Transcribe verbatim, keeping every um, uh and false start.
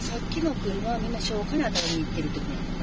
さっきの車はみんな消化のあたりに行ってるってことやね。